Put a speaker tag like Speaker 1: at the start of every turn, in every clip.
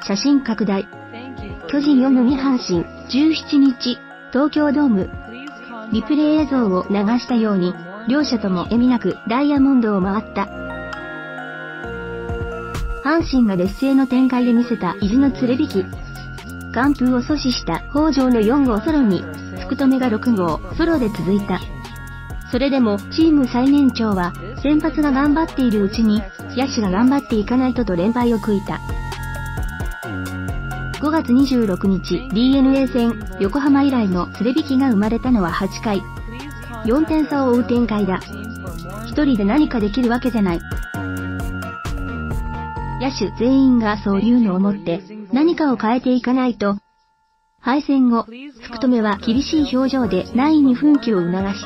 Speaker 1: 写真拡大。巨人4の2阪神、17日、東京ドーム。リプレイ映像を流したように、両者とも笑みなくダイヤモンドを回った。阪神が劣勢の展開で見せた意地のつれ引き。完封を阻止した北条の4号ソロに、福留が6号ソロで続いた。それでもチーム最年長は、先発が頑張っているうちに、野手が頑張っていかないとと連敗を悔いた。5月26日 DNA 戦横浜以来のつれ引きが生まれたのは8回。4点差を追う展開だ。一人で何かできるわけじゃない。野手全員がそういうのを持って何かを変えていかないと。敗戦後、福留は厳しい表情でナインに奮起を促した。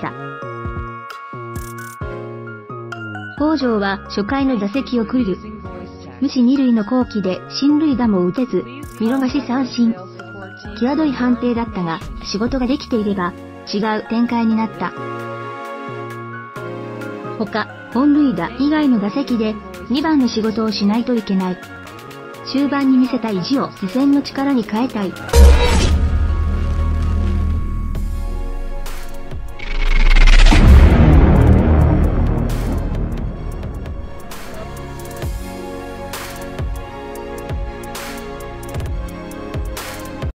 Speaker 1: 北条は初回の打席をクール。無視二塁の好機で進塁打も打てず、見逃し三振。際どい判定だったが、仕事ができていれば、違う展開になった。他、本塁打以外の打席で、2番の仕事をしないといけない。終盤に見せた意地を視線の力に変えたい。